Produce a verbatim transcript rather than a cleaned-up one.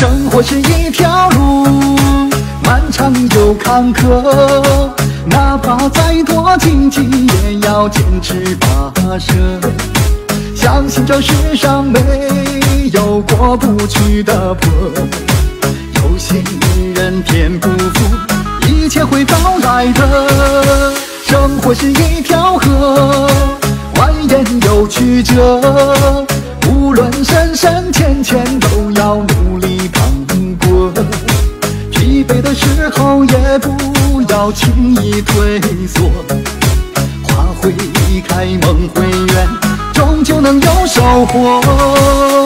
生活是一条路，漫长又坎坷，哪怕再多荆棘，也要坚持跋涉。相信这世上没有过不去的坡，有些人天不负，一切会到来的。生活是一条河，蜿蜒又曲折，无论深深浅浅，都要努力趟过。疲惫的时候也不要轻易退缩，花会开，梦会圆，终究能有收获。